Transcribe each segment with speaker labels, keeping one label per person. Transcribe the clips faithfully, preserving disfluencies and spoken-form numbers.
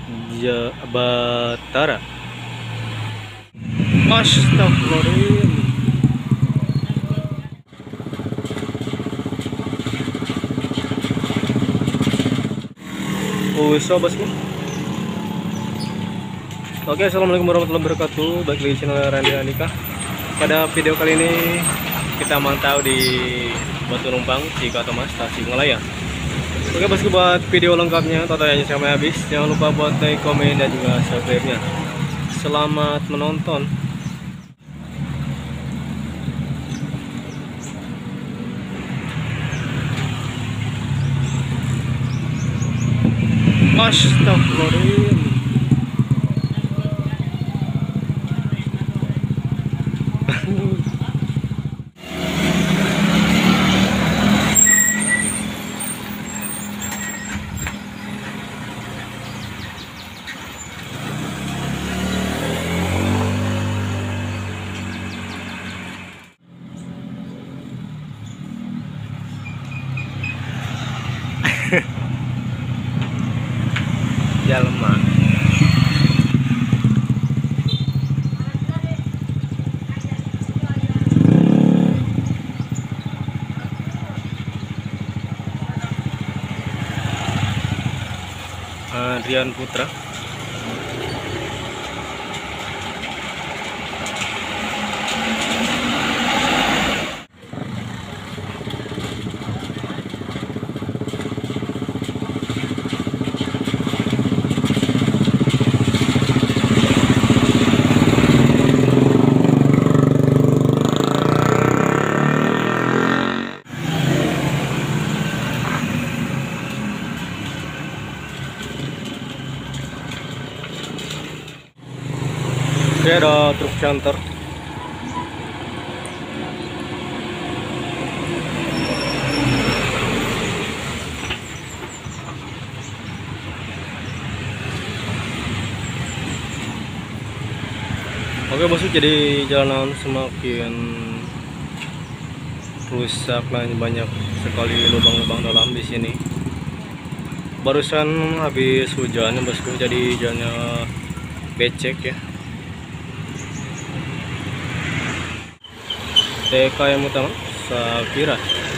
Speaker 1: Jabatara. Astagfirullahaladzim. Uso bosku. Oke, assalamualaikum warahmatullahi wabarakatuh. Balik lagi channel Randy Andika. Pada video kali ini kita mantau di Batu Numpang Cikatomas Tasikmalaya. Oke bosku, buat video lengkapnya tontonannya sampai habis. Jangan lupa buat like, komen, dan juga subscribe-nya. Selamat menonton. Astagfirullahaladzim. Jalma. Adrian Putra. Oke, ada truk canter. Oke bosku, jadi jalanan semakin rusak lah, banyak sekali lubang-lubang dalam di sini. Barusan habis hujan bosku, jadi jalannya becek ya. T K M utama Safira.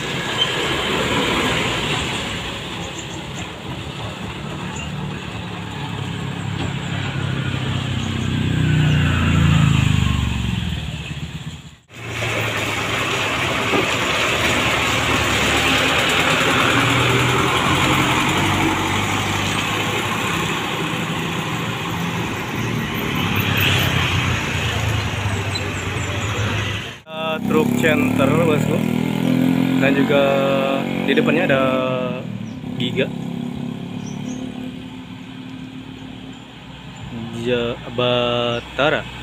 Speaker 1: Truk center bosku, dan juga di depannya ada Giga Jabatara.